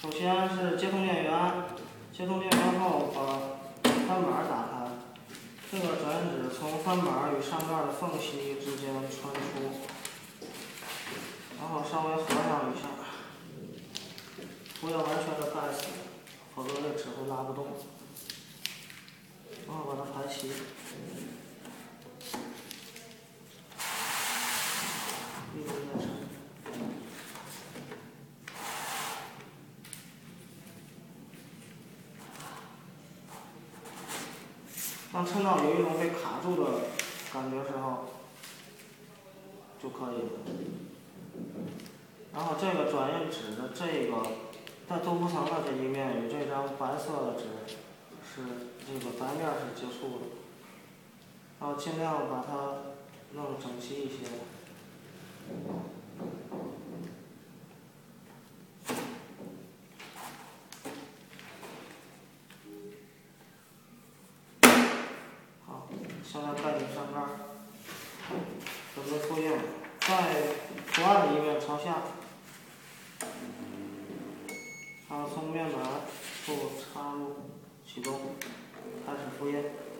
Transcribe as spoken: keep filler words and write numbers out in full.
首先是接通电源，接通电源后把翻板打开，这个转印纸从翻板与上盖的缝隙之间穿出，然后稍微合上一下，不要完全的盖死，否则这纸会拉不动。然后把它排齐，一直在抻。当抻到有一种被卡住的感觉时候，就可以了。然后这个转印纸的这个在镀钴层的这一面与这张白色的纸是这个白面是接触的，然后尽量把它弄整齐一些。好，现在盖紧上盖，准备复印，在图案的一面朝下，然后从面板处插入启动，开始复印。